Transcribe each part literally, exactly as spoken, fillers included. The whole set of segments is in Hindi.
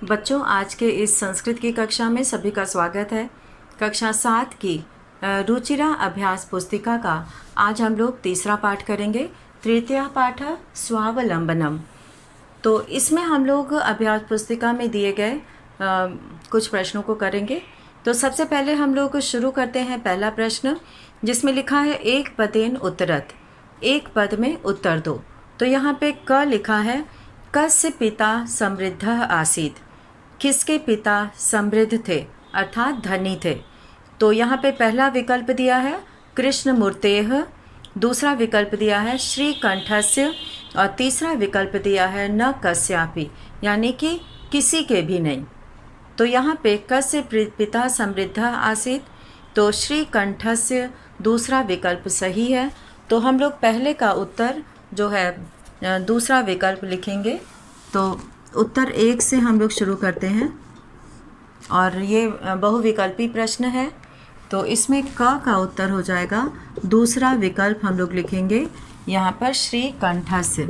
बच्चों, आज के इस संस्कृत की कक्षा में सभी का स्वागत है। कक्षा सात की रुचिरा अभ्यास पुस्तिका का आज हम लोग तीसरा पाठ करेंगे। तृतीय पाठ स्वावलंबनम। तो इसमें हम लोग अभ्यास पुस्तिका में दिए गए आ, कुछ प्रश्नों को करेंगे। तो सबसे पहले हम लोग शुरू करते हैं पहला प्रश्न, जिसमें लिखा है एक पदेन उत्तरत, एक पद में उत्तर दो। तो यहाँ पे क लिखा है, कस्य पिता समृद्ध आसीत, किसके पिता समृद्ध थे अर्थात धनी थे। तो यहाँ पे पहला विकल्प दिया है कृष्ण मूर्तेः, दूसरा विकल्प दिया है श्रीकंठस्य और तीसरा विकल्प दिया है न कस्यापि, यानी कि किसी के भी नहीं। तो यहाँ पे कस्य पिता समृद्ध आसीत, तो श्रीकंठस्य दूसरा विकल्प सही है। तो हम लोग पहले का उत्तर जो है दूसरा विकल्प लिखेंगे। तो उत्तर एक से हम लोग शुरू करते हैं और ये बहुविकल्पी प्रश्न है। तो इसमें क का उत्तर हो जाएगा दूसरा विकल्प हम लोग लिखेंगे यहाँ पर श्रीकंठस्य।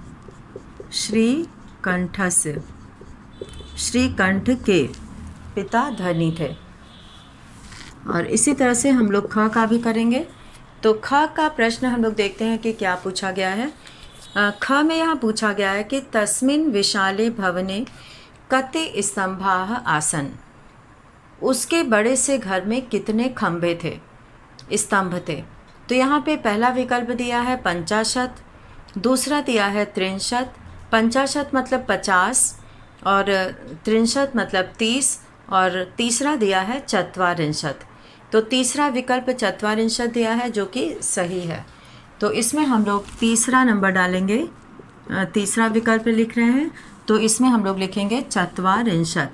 श्रीकंठस्य, श्रीकंठ के पिता धनी थे। और इसी तरह से हम लोग ख का भी करेंगे। तो ख का प्रश्न हम लोग देखते हैं कि क्या पूछा गया है। ख में यहाँ पूछा गया है कि तस्मिन् विशाले भवने कति स्तंभाः आसन, उसके बड़े से घर में कितने खंभे थे, स्तंभ थे। तो यहाँ पे पहला विकल्प दिया है पंचाशत, दूसरा दिया है त्रिंशत। पंचाशत मतलब पचास और त्रिंशत मतलब तीस, और तीसरा दिया है चत्वारिंशत। तो तीसरा विकल्प चत्वारिंशत दिया है जो कि सही है। तो इसमें हम लोग तीसरा नंबर डालेंगे, तीसरा विकल्प लिख रहे हैं। तो इसमें हम लोग लिखेंगे चत्वारिंशत,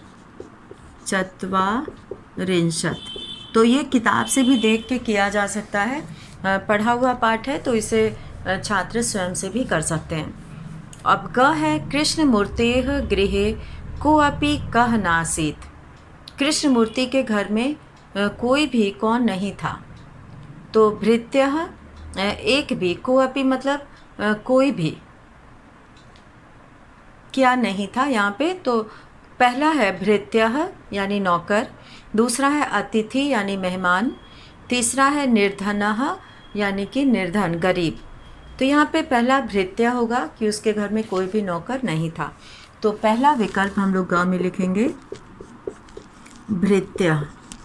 चत्वारिंशत। तो ये किताब से भी देख के किया जा सकता है, पढ़ा हुआ पाठ है, तो इसे छात्र स्वयं से भी कर सकते हैं। अब ग है कृष्ण मूर्तेः गृहे कोऽपि कः नासीत्, कृष्ण मूर्ति के घर में कोई भी कौन नहीं था। तो भृत्यः एक भी, कोऽपि मतलब कोई भी, क्या नहीं था यहाँ पे। तो पहला है भृत्यः यानी नौकर, दूसरा है अतिथि यानी मेहमान, तीसरा है निर्धनः यानी कि निर्धन गरीब। तो यहाँ पे पहला भृत्य होगा कि उसके घर में कोई भी नौकर नहीं था। तो पहला विकल्प हम लोग ग में लिखेंगे भृत्य।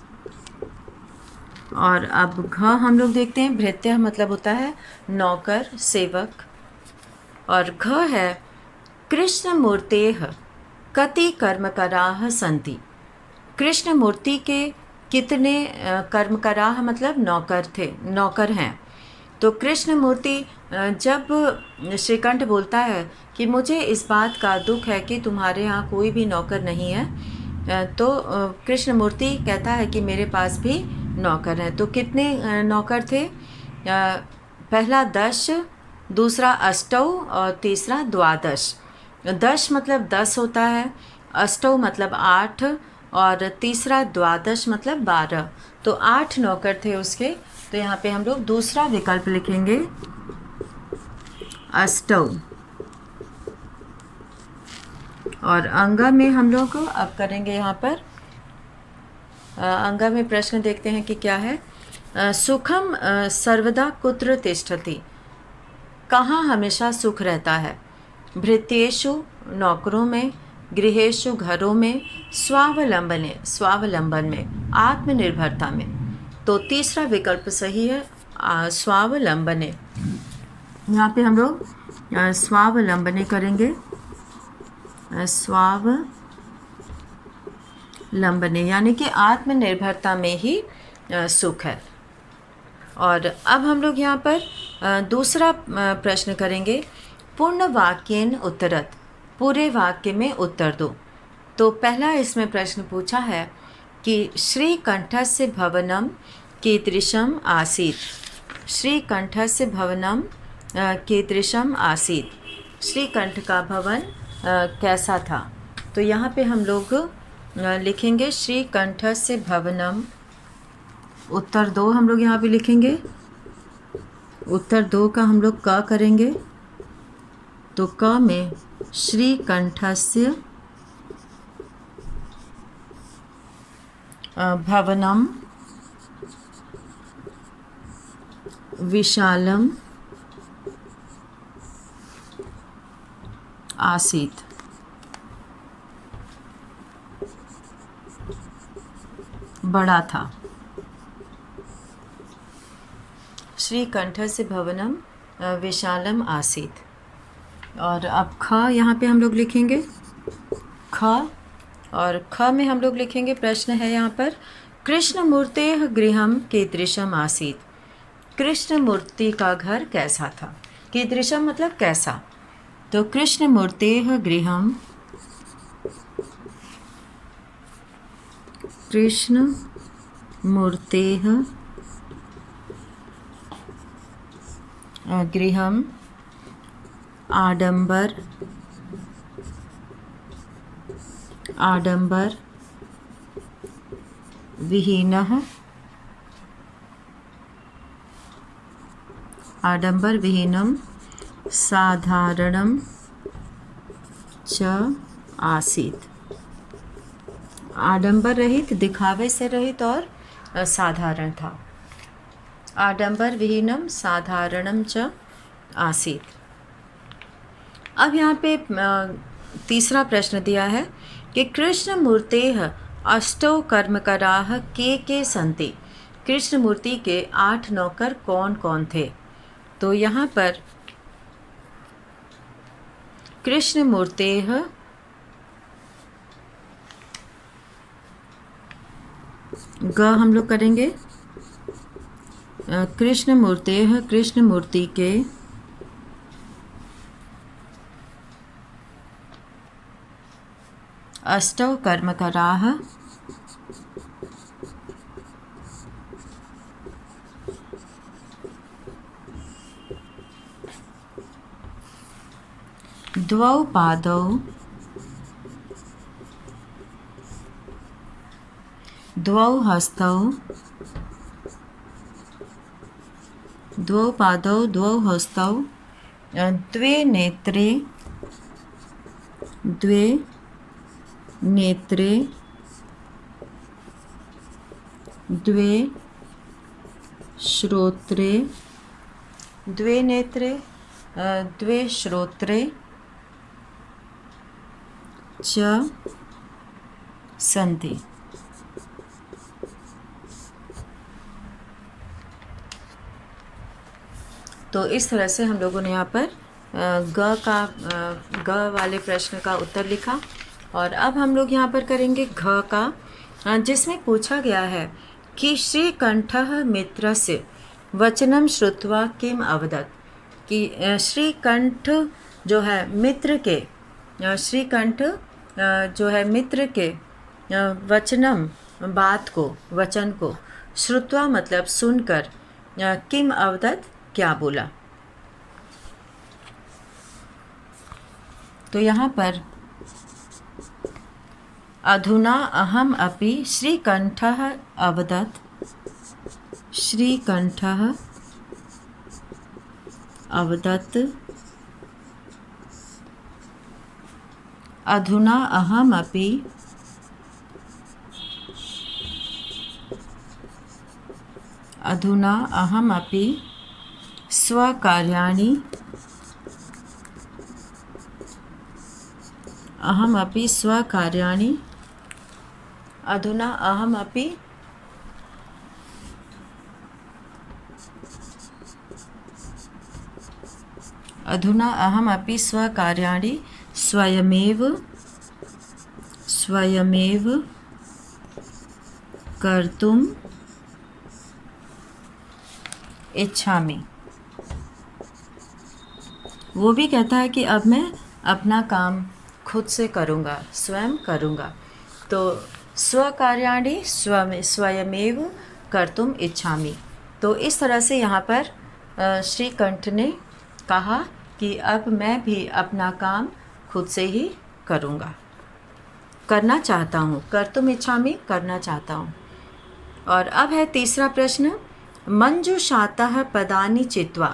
और अब घ हम लोग देखते हैं, भृत्य मतलब होता है नौकर सेवक। और घ है कृष्ण मूर्तेः कति कर्मकराः सन्ति, कृष्ण मूर्ति के कितने कर्मकराः मतलब नौकर थे, नौकर हैं। तो कृष्ण मूर्ति जब श्रीकंठ बोलता है कि मुझे इस बात का दुख है कि तुम्हारे यहाँ कोई भी नौकर नहीं है, तो कृष्ण मूर्ति कहता है कि मेरे पास भी नौकर हैं। तो कितने नौकर थे? पहला दश, दूसरा अष्टौ और तीसरा द्वादश। दश मतलब दस होता है, अष्टौ मतलब आठ और तीसरा द्वादश मतलब बारह। तो आठ नौकर थे उसके। तो यहाँ पे हम लोग दूसरा विकल्प लिखेंगे अष्टौ। और अंगा में हम लोग अब करेंगे यहाँ पर, अंगा में प्रश्न देखते हैं कि क्या है। सुखम सर्वदा कुत्र तिष्ठति, कहाँ हमेशा सुख रहता है। भृत्येषु नौकरों में, गृहेषु घरों में, स्वावलंबने स्वावलंबन में, आत्मनिर्भरता में। तो तीसरा विकल्प सही है स्वावलंबने। यहाँ पे हम लोग स्वावलंबने करेंगे, स्वावलंबने यानी कि आत्मनिर्भरता में ही सुख है। और अब हम लोग यहाँ पर दूसरा प्रश्न करेंगे, पूर्ण वाक्येन उत्तरत, पूरे वाक्य में उत्तर दो। तो पहला इसमें प्रश्न पूछा है कि श्रीकंठस्य भवनम कीदृशम आसीत्, श्रीकंठस्य भवनम कीदृशम आसीत्, श्रीकंठ का भवन कैसा था। तो यहाँ पे हम लोग लिखेंगे श्रीकंठस्य भवनम। उत्तर दो हम लोग यहाँ पे लिखेंगे, उत्तर दो का हम लोग क करेंगे। तो क में श्रीकंठस्य भवनम विशालम आसीत। बड़ा था। श्रीकंठस्य भवनम विशालम आसीत। और अब ख यहाँ पे हम लोग लिखेंगे ख, और ख में हम लोग लिखेंगे, प्रश्न है यहाँ पर, कृष्णमूर्तेः गृहं कीदृशम् आसीत्। कृष्ण मूर्ति का घर कैसा था। कीदृशम मतलब कैसा। तो कृष्णमूर्तेः गृहं, कृष्ण मूर्तेः गृहं आडंबर आडंबर विहीनः आडंबर विहीनम साधारणम च आसीत। आडंबर रहित, दिखावे से रहित और साधारण था। आडंबर विहीनम साधारणम च आसीत। अब यहाँ पे तीसरा प्रश्न दिया है कि कृष्णमूर्तेः अष्टौ कर्मकराः के के सन्ति। कृष्णमूर्ति के आठ नौकर कौन कौन थे। तो यहाँ पर कृष्णमूर्तेः ग हम लोग करेंगे, कृष्णमूर्तेः कृष्णमूर्ति के अष्टौ कर्मकराः द्वौ पादौ द्वौ हस्तौ द्वौ पादौ द्वौ हस्तौ द्वे नेत्रे द्वे नेत्रे द्वे श्रोत्रे द्वे नेत्रे द्वे श्रोत्रे च सन्ति। तो इस तरह से हम लोगों ने यहाँ पर ग का ग वाले प्रश्न का उत्तर लिखा। और अब हम लोग यहाँ पर करेंगे घ का, जिसमें पूछा गया है कि श्रीकंठः मित्रस्य वचनम श्रुत्वा किम अवदत्। कि श्रीकंठ जो है मित्र के, श्रीकंठ जो है मित्र के वचनम बात को, वचन को, श्रुत्वा मतलब सुनकर, किम अवदत् क्या बोला। तो यहाँ पर अधुना अहम अपि श्रीकंठः अवदत्, श्रीकंठः अवदत् अधुना अहम अपि अधुना अहम अपि स्वकार्याणि अहम अपि स्वकार्याणि अधुना अहम अपि अधुना अहम अपि स्वकार्याणि स्वयमेव स्वयमेव कर्तुम् इच्छामि। वो भी कहता है कि अब मैं अपना काम खुद से करूँगा, स्वयं करूँगा। तो स्वकार्याणि स्व स्वयमेव कर्तुम इच्छामि। तो इस तरह से यहाँ पर श्रीकंठ ने कहा कि अब मैं भी अपना काम खुद से ही करूँगा, करना चाहता हूँ। कर्तुम इच्छामि, करना चाहता हूँ। और अब है तीसरा प्रश्न, मंजुषातः पदानि चित्वा।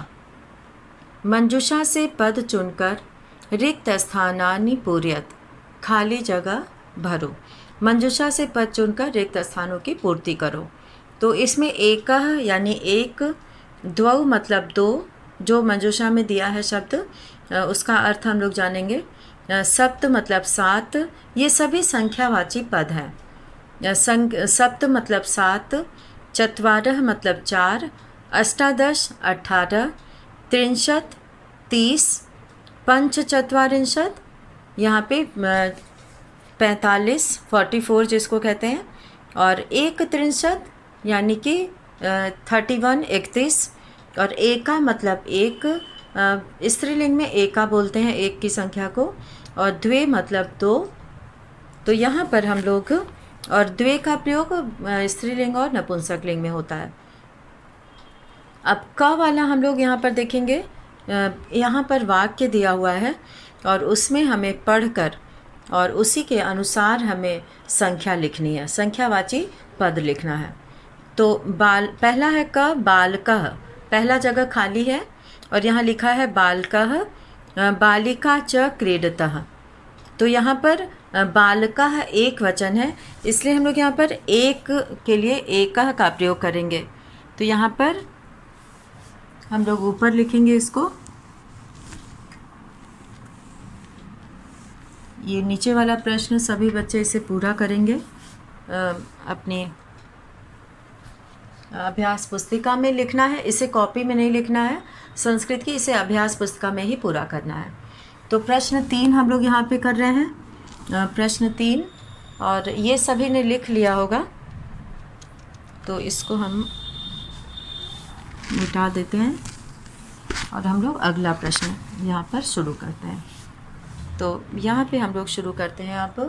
मंजुषा से पद चुनकर रिक्त स्थानानि पूरयत, खाली जगह भरो, मंजूषा से पद चुनकर रिक्त स्थानों की पूर्ति करो। तो इसमें एकः यानी एक, द्वौ मतलब दो, जो मंजूषा में दिया है शब्द उसका अर्थ हम लोग जानेंगे। सप्त मतलब सात, ये सभी संख्यावाची पद हैं। संग सप्त मतलब सात, चत्वारः मतलब चार, अष्टादश अठारह, त्रिंशत् तीस, पंचचत्वारिंशत् यहाँ पे पैंतालीस फोर्टी फोर जिसको कहते हैं, और एक त्रिंशत् यानी कि थर्टी वन इकतीस, और एका मतलब एक, स्त्रीलिंग में एका बोलते हैं एक की संख्या को, और द्वे मतलब दो। तो यहाँ पर हम लोग, और द्वे का प्रयोग स्त्रीलिंग और नपुंसकलिंग में होता है। अब क वाला हम लोग यहाँ पर देखेंगे, यहाँ पर वाक्य दिया हुआ है और उसमें हमें पढ़कर और उसी के अनुसार हमें संख्या लिखनी है, संख्यावाची पद लिखना है। तो बाल पहला है क, बालकः, पहला जगह खाली है और यहाँ लिखा है बालकः बालिका च क्रीडतः। तो यहाँ पर बालकः एक वचन है, इसलिए हम लोग यहाँ पर एक के लिए एकः का प्रयोग करेंगे। तो यहाँ पर हम लोग ऊपर लिखेंगे इसको, ये नीचे वाला प्रश्न सभी बच्चे इसे पूरा करेंगे अपनी अभ्यास पुस्तिका में लिखना है, इसे कॉपी में नहीं लिखना है संस्कृत की, इसे अभ्यास पुस्तिका में ही पूरा करना है। तो प्रश्न तीन हम लोग यहाँ पे कर रहे हैं, प्रश्न तीन, और ये सभी ने लिख लिया होगा तो इसको हम मिटा देते हैं और हम लोग अगला प्रश्न यहाँ पर शुरू करते हैं। तो यहाँ पे हम लोग शुरू करते हैं। अब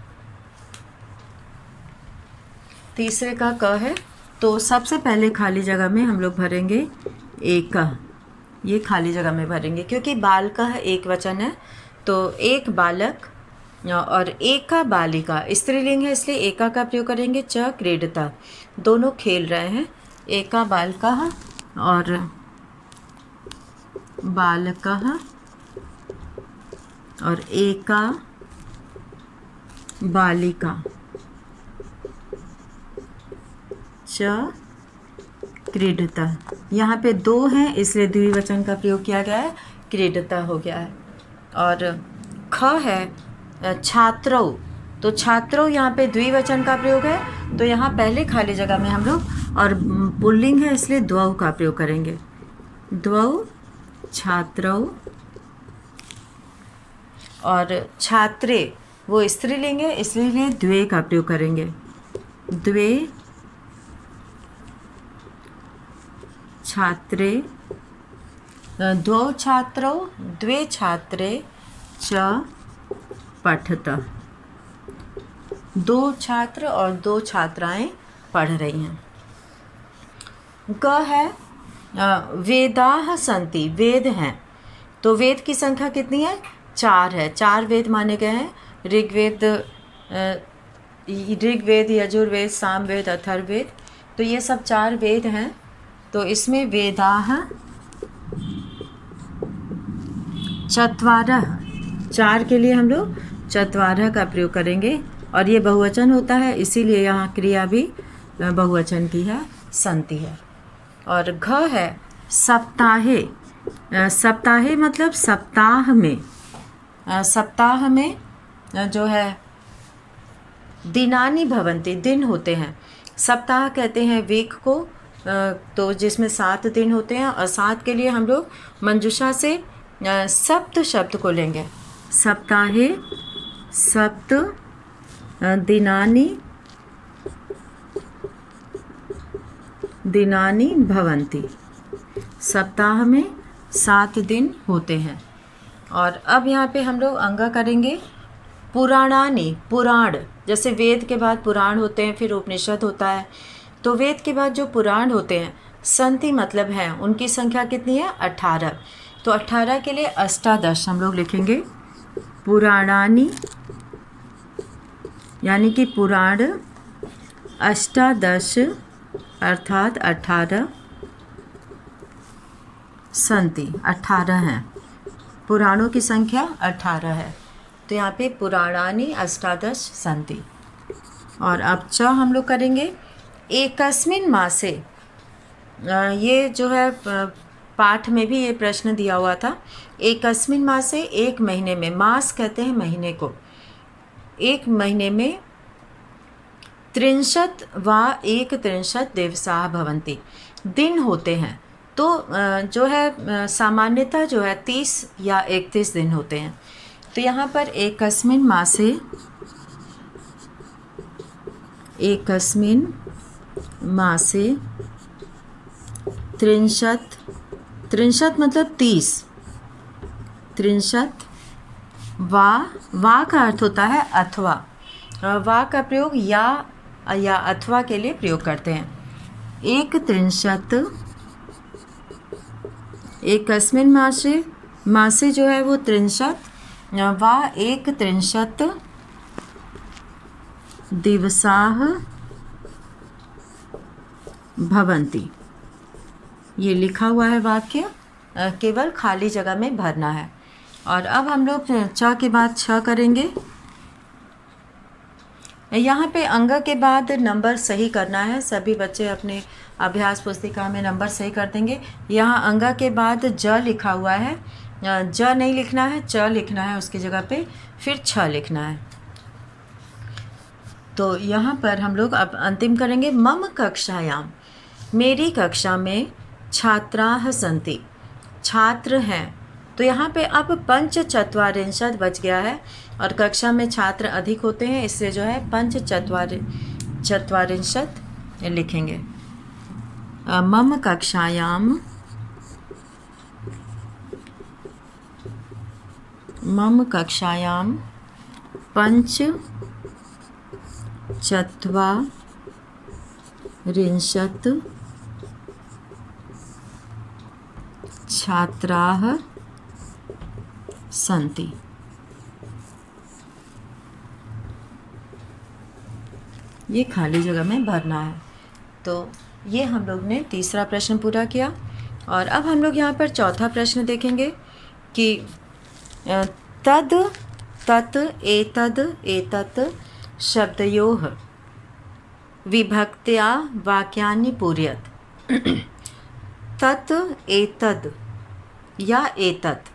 तीसरे का क है, तो सबसे पहले खाली जगह में हम लोग भरेंगे एकः, ये खाली जगह में भरेंगे क्योंकि बालकः एक वचन है, तो एक बालक और एका बालिका स्त्रीलिंग है इसलिए एका का प्रयोग करेंगे। च क्रीडता, दोनों खेल रहे हैं, एका बालकः और बालकः और एका बालिका च क्रीडता। यहाँ पे दो हैं इसलिए द्विवचन का प्रयोग किया गया है, क्रीडता हो गया है। और ख है छात्रौ, तो छात्रौ यहाँ पे द्विवचन का प्रयोग है, तो यहाँ पहले खाली जगह में हम लोग, और पुल्लिंग है इसलिए द्वौ का प्रयोग करेंगे, द्वौ छात्रौ। और छात्रे वो स्त्रीलिंग है इसलिए द्वे का प्रयोग करेंगे, द्वे छात्रे, द्वौ छात्रौ द्वे छात्रे च पठतः, दो छात्र और दो छात्राएं पढ़ रही हैं। ग है वेदाः सन्ति, वेद हैं, तो वेद की संख्या कितनी है? चार है, चार वेद माने गए हैं, ऋग्वेद ऋग्वेद यजुर्वेद सामवेद अथर्ववेद, तो ये सब चार वेद हैं। तो इसमें वेदाः चत्वारः, चार के लिए हम लोग चत्वारः का प्रयोग करेंगे और ये बहुवचन होता है इसीलिए यहाँ क्रिया भी बहुवचन की है, सन्ति है। और घ है सप्ताहे, सप्ताहे मतलब सप्ताह में, सप्ताह में जो है दिनानि भवन्ति, दिन होते हैं, सप्ताह कहते हैं वीक को, तो जिसमें सात दिन होते हैं, और सात के लिए हम लोग मंजूषा से सप्त शब्द को लेंगे, सप्ताहे सप्त दिनानि दिनानि भवन्ति, सप्ताह में सात दिन होते हैं। और अब यहाँ पे हम लोग अंग करेंगे पुराणानि, पुराण, जैसे वेद के बाद पुराण होते हैं फिर उपनिषद होता है, तो वेद के बाद जो पुराण होते हैं सन्ति मतलब है, उनकी संख्या कितनी है? अठारह। तो अठारह के लिए अष्टादश हम लोग लिखेंगे, पुराणानि यानी कि पुराण अष्टादश अर्थात अठारह, सन्ति अठारह हैं, पुराणों की संख्या अठारह है। तो यहाँ पे पुराणानि अष्टादश सन्ति। और अब च हम लोग करेंगे एकस्मिन् मासे। ये जो है पाठ में भी ये प्रश्न दिया हुआ था। एकस्मिन् मासे, एक महीने में, मास कहते हैं महीने को, एक महीने में त्रिंशत् वा एक त्रिंशत् दिवसाः भवन्ति, दिन होते हैं। तो जो है सामान्यतः जो है तीस या इकतीस दिन होते हैं। तो यहाँ पर एकस्मिन् मासे, एकस्मिन् मासे त्रिंशत्, त्रिंशत् मतलब तीस, त्रिंशत् वा, वा का अर्थ होता है अथवा, वा का प्रयोग या या अथवा के लिए प्रयोग करते हैं। एक त्रिंशत्, एकस्मिन् मासे, मासे जो है वो त्रिंशत् वा एक त्रिंशत् दिवसाः भवन्ति। ये लिखा हुआ है वाक्य, केवल खाली जगह में भरना है। और अब हम लोग च के बाद छ करेंगे। यहाँ पे अंग के बाद नंबर सही करना है। सभी बच्चे अपने अभ्यास पुस्तिका में नंबर सही कर देंगे। यहाँ अंग के बाद ज लिखा हुआ है, ज नहीं लिखना है, च लिखना है उसकी जगह पे, फिर छ लिखना है। तो यहाँ पर हम लोग अब अंतिम करेंगे। मम कक्षायाम, मेरी कक्षा में छात्राः सन्ति, छात्र हैं। तो यहाँ पे अब पंच चत्वारिंशत् बच गया है और कक्षा में छात्र अधिक होते हैं, इससे जो है पंच चत्वारि चत्वारिंशत् लिखेंगे। मम कक्षायाम, मम कक्षायाम पंच चत्वारिंशत् छात्राः सन्ति। ये खाली जगह में भरना है। तो ये हम लोग ने तीसरा प्रश्न पूरा किया। और अब हम लोग यहाँ पर चौथा प्रश्न देखेंगे कि तद, तत्, एतद, एतत् शब्दयोः विभक्त्या वाक्यानि पूरयत्। तत्, एतद या एतत्,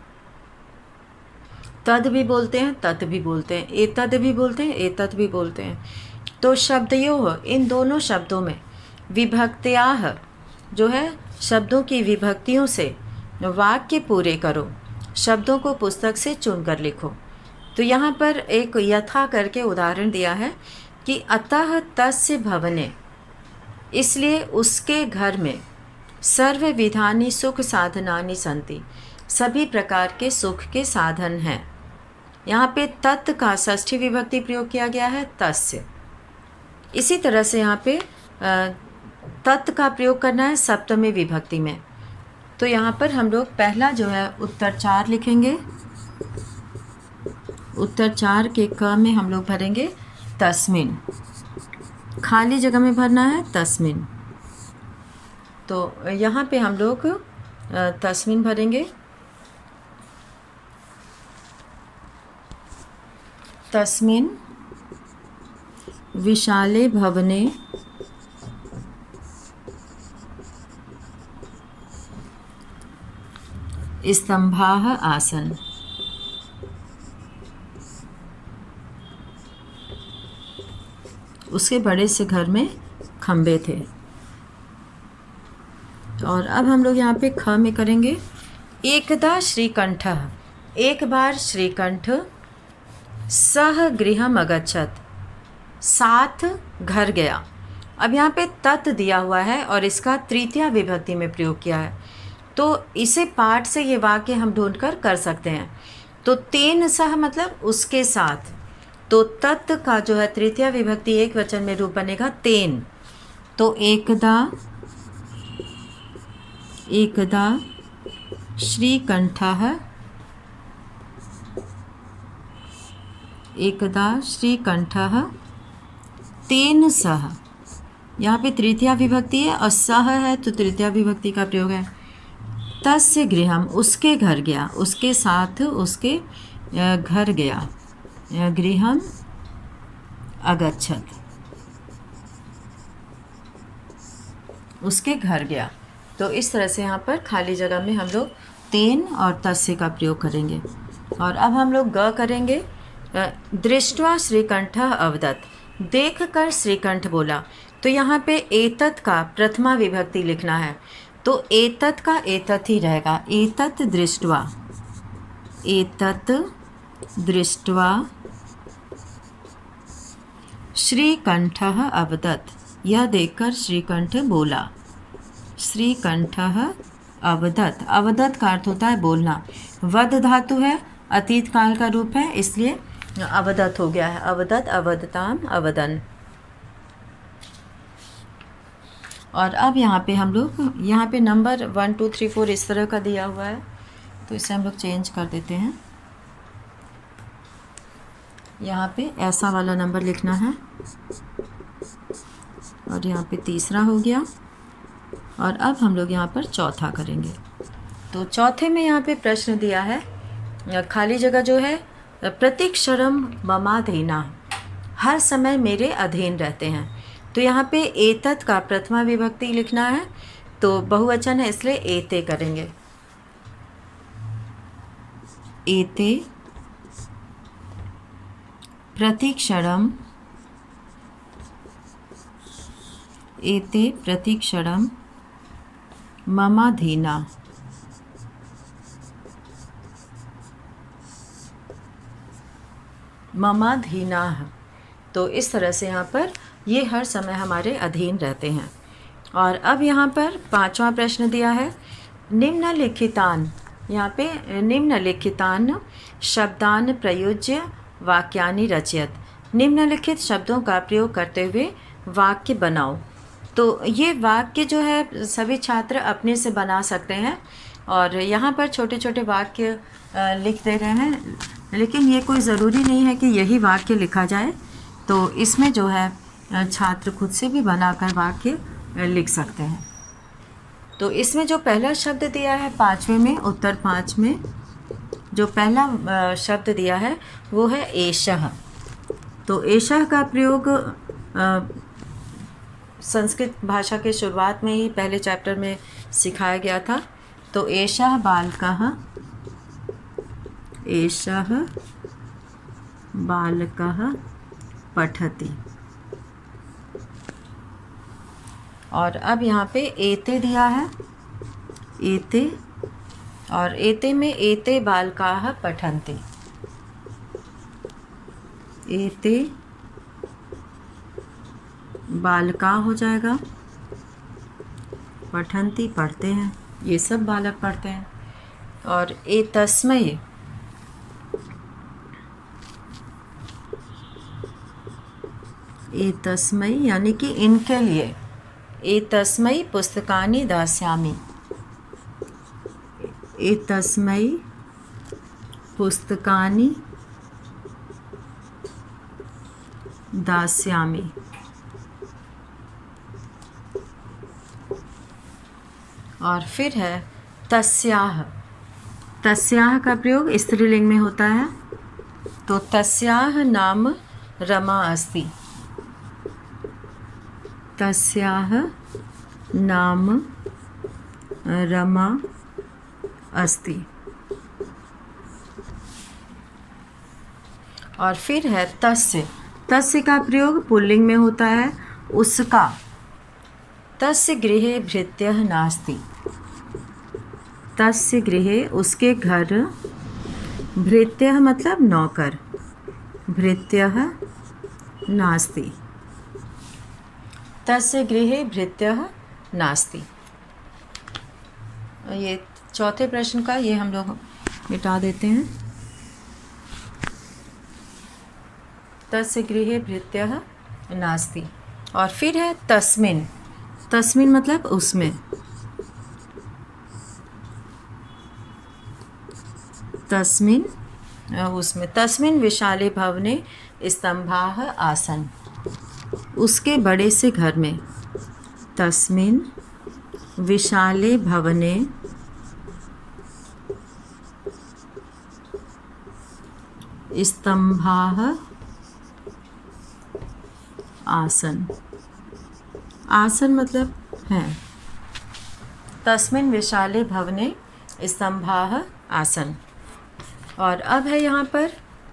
तद भी बोलते हैं, तत् भी बोलते हैं, एतद भी बोलते हैं, एतत् भी बोलते हैं। तो शब्दयोः, इन दोनों शब्दों में, विभक्त्याः जो है शब्दों की विभक्तियों से वाक्य पूरे करो, शब्दों को पुस्तक से चुनकर लिखो। तो यहाँ पर एक यथा करके उदाहरण दिया है कि अतः तस्य भवने, इसलिए उसके घर में, सर्व विधानि सुख साधनानि सन्ति, सभी प्रकार के सुख के साधन हैं। यहाँ पे तत् का षष्ठी विभक्ति प्रयोग किया गया है, तस्य। इसी तरह से यहाँ पे तत् का प्रयोग करना है सप्तमी विभक्ति में। तो यहाँ पर हम लोग पहला जो है उत्तर चार लिखेंगे। उत्तर चार के क में हम लोग भरेंगे तस्मिन, खाली जगह में भरना है तस्मिन। तो यहाँ पे हम लोग तस्मिन भरेंगे। तस्मिन विशाले भवने स्तंभाः आसन्। उसके बड़े से घर में खंबे थे। और अब हम लोग यहाँ पे ख में करेंगे। एकदा श्रीकंठः, एक बार श्रीकंठ, सह गृहम् अगच्छत्, साथ घर गया। अब यहाँ पे तत् दिया हुआ है और इसका तृतीया विभक्ति में प्रयोग किया है। तो इसे पाठ से ये वाक्य हम ढूंढकर कर सकते हैं। तो तेन सह मतलब उसके साथ, तो तत् का जो है तृतीया विभक्ति एक वचन में रूप बनेगा तेन। तो एकदा, एकदा श्रीकंठः, एकदा श्रीकंठः तेन सह, यहाँ पे तृतीया विभक्ति है और सह है तो तृतीया विभक्ति का प्रयोग है। तस्य गृहम, उसके घर गया, उसके साथ उसके घर गया। गृहम अगच्छत, उसके घर गया। तो इस तरह से यहाँ पर खाली जगह में हम लोग तेन और तस्य का प्रयोग करेंगे। और अब हम लोग ग करेंगे। दृष्ट्वा श्रीकंठ अवदत, देख कर श्रीकंठ बोला। तो यहाँ पे एतत का प्रथमा विभक्ति लिखना है, तो एतत का एतत ही रहेगा। एतत दृष्ट्वा, एतत दृष्ट्वा श्रीकंठः अवदत, यह देखकर श्रीकंठ बोला। श्रीकंठः अवदत, अवदत का अर्थ होता है बोलना। वद धातु है, अतीत काल का रूप है, इसलिए अवदत हो गया है। अवदत, अवदताम, अवदन। और अब यहाँ पे हम लोग, यहाँ पे number one two three four इस तरह का दिया हुआ है, तो इसे हम लोग चेंज कर देते हैं। यहाँ पे ऐसा वाला नंबर लिखना है, और यहाँ पे तीसरा हो गया। और अब हम लोग यहाँ पर चौथा करेंगे। तो चौथे में यहाँ पे प्रश्न दिया है, खाली जगह जो है, प्रतिक्षरम ममाधीना, हर समय मेरे अधीन रहते हैं। तो यहाँ पे एतत का प्रथमा विभक्ति लिखना है, तो बहुवचन है इसलिए एते करेंगे। एते प्रतिक्षरम, एते प्रतिक्षरम ममाधीना, ममाधीना। तो इस तरह से यहाँ पर ये हर समय हमारे अधीन रहते हैं। और अब यहाँ पर पांचवा प्रश्न दिया है, निम्नलिखितान, यहाँ पे निम्नलिखितान शब्दान प्रयुज्य वाक्यानि रचयत, निम्नलिखित शब्दों का प्रयोग करते हुए वाक्य बनाओ। तो ये वाक्य जो है सभी छात्र अपने से बना सकते हैं, और यहाँ पर छोटे छोटे वाक्य लिख दे रहे हैं, लेकिन ये कोई ज़रूरी नहीं है कि यही वाक्य लिखा जाए। तो इसमें जो है छात्र खुद से भी बनाकर वाक्य लिख सकते हैं। तो इसमें जो पहला शब्द दिया है पाँचवें में, उत्तर पाँच में जो पहला शब्द दिया है वो है एषः। तो एषः का प्रयोग संस्कृत भाषा के शुरुआत में ही पहले चैप्टर में सिखाया गया था। तो एषः बालकः, एषः बालकः पठति। और अब यहाँ पे एते दिया है, एते, और एते में एते बालकाः पठन्ति, एते बालका हो जाएगा, पठन्ति पढ़ते हैं, ये सब बालक पढ़ते हैं। और एतस्मै, एतस्मै यानी कि इनके लिए, एतस्मै पुस्तकानि दास्यामि, एतस्मै पुस्तकानि दास्यामि। और फिर है तस्याः, तस्याः का प्रयोग स्त्रीलिंग में होता है। तो तस्याः नाम रमा अस्ति, तस्याः नाम रमा अस्ति। और फिर है तस्य, तस्य का प्रयोग पुल्लिंग में होता है, उसका। तस्य गृहे भृत्यः नास्ति, तस्य गृहे उसके घर, भृत्यः मतलब नौकर, भृत्यः नास्ति, तस्य गृहे भृत्यः नास्ति। ये चौथे प्रश्न का ये हम लोग मिटा देते हैं। तस्य गृहे भृत्यः नास्ति। और फिर है तस्मिन्, तस्मिन् मतलब उसमें, तस्मिन् उसमें, तस्मिन् विशाले भवने स्तंभाः आसन्, उसके बड़े से घर में, तस्मिन् विशाले भवने स्तंभाः आसन। आसन मतलब है। तस्मिन् विशाले भवने स्तंभाः आसन। और अब है यहाँ पर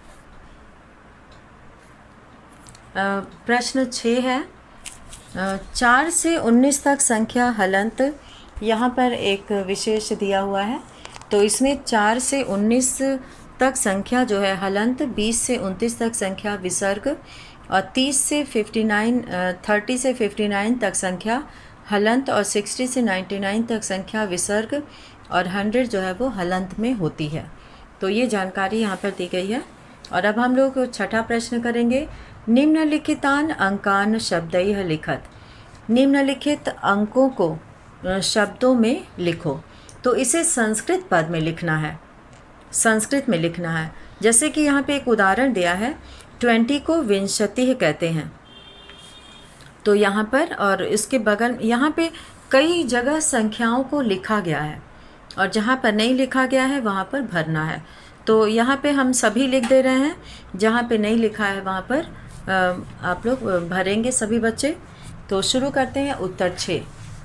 प्रश्न छः है, चार से उन्नीस तक संख्या हलंत। यहाँ पर एक विशेष दिया हुआ है, तो इसमें चार से उन्नीस तक संख्या जो है हलंत, बीस से उनतीस तक संख्या विसर्ग और तीस से उनसठ तीस से उनसठ तक संख्या हलंत और साठ से निन्यानवे तक संख्या विसर्ग और सौ जो है वो हलंत में होती है। तो ये जानकारी यहाँ पर दी गई है। और अब हम लोग छठा प्रश्न करेंगे। निम्नलिखितान अंकान शब्दैः लिखत। निम्नलिखित अंकों को शब्दों में लिखो। तो इसे संस्कृत पद में लिखना है, संस्कृत में लिखना है। जैसे कि यहाँ पे एक उदाहरण दिया है, ट्वेंटी को विंशतिः कहते हैं। तो यहाँ पर और इसके बगल यहाँ पे कई जगह संख्याओं को लिखा गया है और जहाँ पर नहीं लिखा गया है वहाँ पर भरना है। तो यहाँ पे हम सभी लिख दे रहे हैं, जहाँ पे नहीं लिखा है वहाँ पर आप लोग भरेंगे सभी बच्चे। तो शुरू करते हैं उत्तर छः।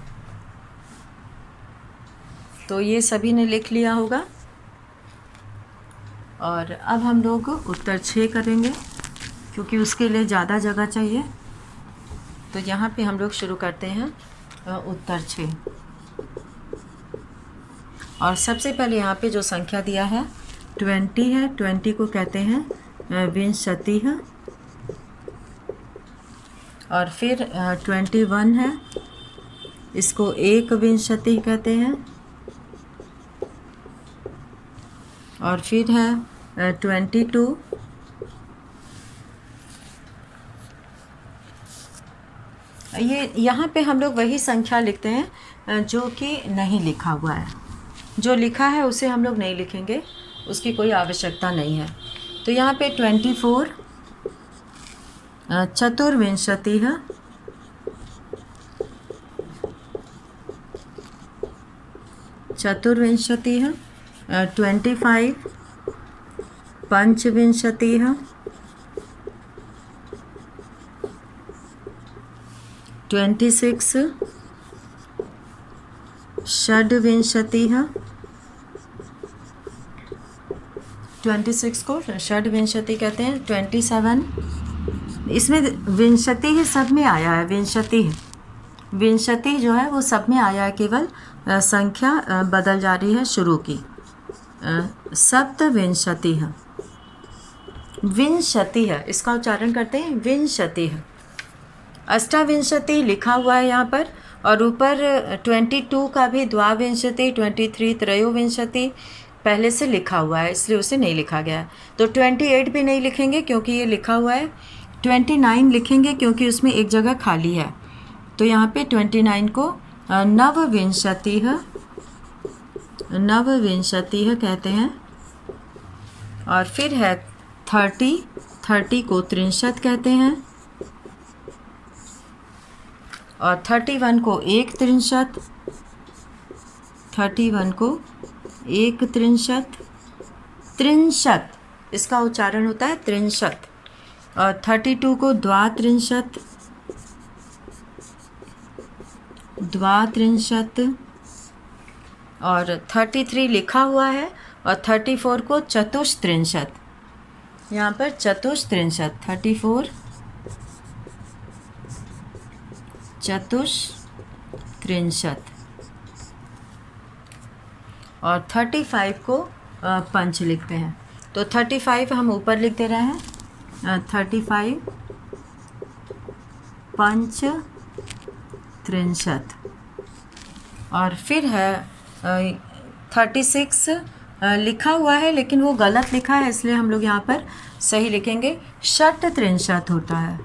तो ये सभी ने लिख लिया होगा और अब हम लोग उत्तर छः करेंगे क्योंकि उसके लिए ज़्यादा जगह चाहिए। तो यहाँ पे हम लोग शुरू करते हैं उत्तर छः। और सबसे पहले यहाँ पे जो संख्या दिया है ट्वेंटी है, ट्वेंटी को कहते हैं विंशतिः। और फिर ट्वेंटी वन है, इसको एक विंशति कहते हैं। और फिर है ट्वेंटी टू, ये यहाँ पे हम लोग वही संख्या लिखते हैं जो कि नहीं लिखा हुआ है। जो लिखा है उसे हम लोग नहीं लिखेंगे, उसकी कोई आवश्यकता नहीं है। तो यहाँ पे ट्वेंटी फोर, चतुर्विंशतिः, चतुर्विंशतिः, ट्वेंटी फाइव, पंचविंशतिः, ट्वेंटी सिक्स, षड्विंशतिः, ट्वेंटी सिक्स को षड्विंशति कहते हैं। ट्वेंटी सेवन, इसमें विंशति ही सब में आया है, विंशति विंशति जो है वो सब में आया है, केवल संख्या बदल जा रही है शुरू की। सप्तविंशति है, विंशति है, इसका उच्चारण करते हैं विंशति है। अष्टाविंशति लिखा हुआ है यहाँ पर और ऊपर ट्वेंटी टू का भी द्वाविंशति, ट्वेंटी थ्री त्रयोविंशति पहले से लिखा हुआ है, इसलिए उसे नहीं लिखा गया है। तो ट्वेंटी एट भी नहीं लिखेंगे क्योंकि ये लिखा हुआ है। ट्वेंटी नाइन लिखेंगे क्योंकि उसमें एक जगह खाली है। तो यहाँ पे ट्वेंटी नाइन को नवविंशतिः, नवविंशतिः कहते हैं। और फिर है थर्टी, थर्टी को त्रिंशत कहते हैं। और थर्टी वन को एक त्रिंशत, थर्टी वन को एक त्रिंशत, त्रिंशत इसका उच्चारण होता है त्रिंशत। और थर्टी टू को द्वात्रिंशत, द्वात्रिंशत। और थर्टी थ्री लिखा हुआ है और थर्टी फोर को चतुस्त्रिंशत, यहाँ पर चतुस्त्रिंशत, थर्टी फोर चतुस्त्रिंशत। और थर्टी फाइव को पंच लिखते हैं। तो थर्टी फाइव हम ऊपर लिख दे रहे हैं, थर्टी फाइव पंच त्रिंशत। और फिर है थर्टी सिक्स लिखा हुआ है लेकिन वो गलत लिखा है, इसलिए हम लोग यहाँ पर सही लिखेंगे, षट त्रिंशत होता है,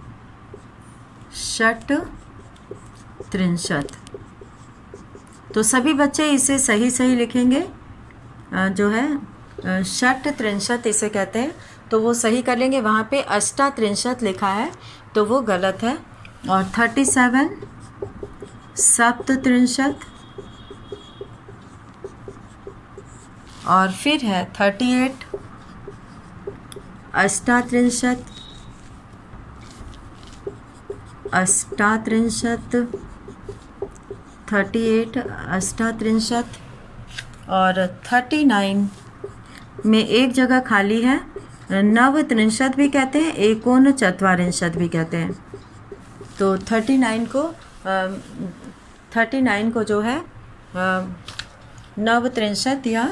षट त्रिंशत। तो सभी बच्चे इसे सही सही लिखेंगे, जो है षट त्रिंशत इसे कहते हैं, तो वो सही कर लेंगे। वहाँ पे अष्टा त्रिंशत लिखा है तो वो गलत है। और थर्टी सेवन सप्त त्रिंशत। और फिर है थर्टी एट अष्टात्रिंशत् अष्टात्रिंशत् थर्टी एट अष्टात्रिंशत् और थर्टी नाइन में एक जगह खाली है। नवत्रिंशत् भी कहते हैं, एकोनचत्वारिंशत् भी कहते हैं। तो थर्टी नाइन को थर्टी नाइन को जो है नवत्रिंशत् या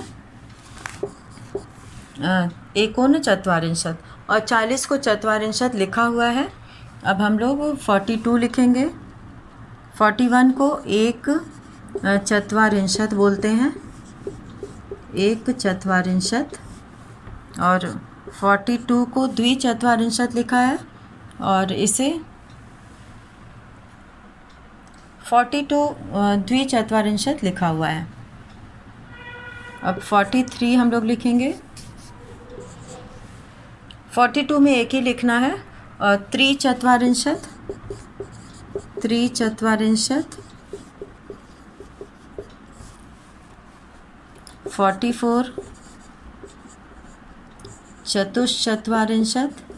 एकोनचत्वारिंशत् और चालीस को चत्वारिंशत् लिखा हुआ है। अब हम लोग फोर्टी टू लिखेंगे। फोर्टी वन को एक चत्वारिंशत् बोलते हैं, एक चत्वारिंशत्। और फोर्टी टू को द्विचत्वारिंशत् लिखा है और इसे फोर्टी टू द्विचत्वारिंशत् लिखा हुआ है। अब फोर्टी थ्री हम लोग लिखेंगे। फोर्टी टू में एक ही लिखना है और त्रिचत्वारिंशत् त्रिचत्वारिंशत्। फोर्टी फोर चतुश्चत्वारिंशत्।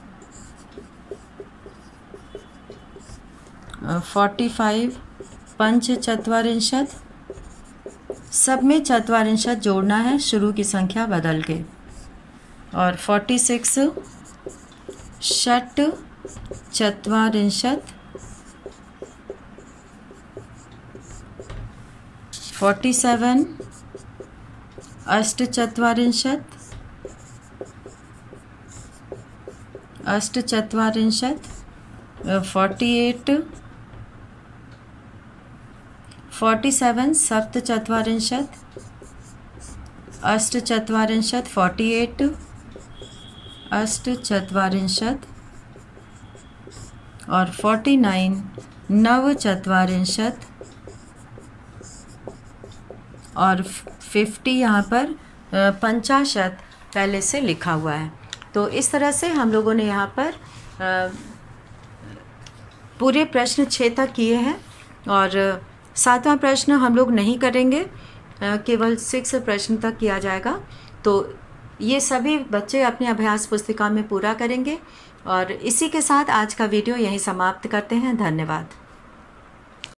फोर्टी फाइव पंचचत्वारिंशत्। सब में चत्वारिंशत् जोड़ना है शुरू की संख्या बदल के। और फोर्टी सिक्स षट् चत्वारिंशत्। फोर्टी सेवन अष्टचत्वारिंशत् अष्टचत्वारिंशत्। फोर्टी एट फोर्टी सेवन सप्तचत्वारिंशत् अष्टचत्वारिंशत्। फोर्टी एट अष्टचत्वारिंशत्। और फोर्टी नाइन नवचत्वारिंशत्। और फिफ्टी यहाँ पर पंचाशत पहले से लिखा हुआ है। तो इस तरह से हम लोगों ने यहाँ पर पूरे प्रश्न छः तक किए हैं और सातवां प्रश्न हम लोग नहीं करेंगे, केवल सिक्स प्रश्न तक किया जाएगा। तो ये सभी बच्चे अपनी अभ्यास पुस्तिका में पूरा करेंगे। और इसी के साथ आज का वीडियो यहीं समाप्त करते हैं। धन्यवाद।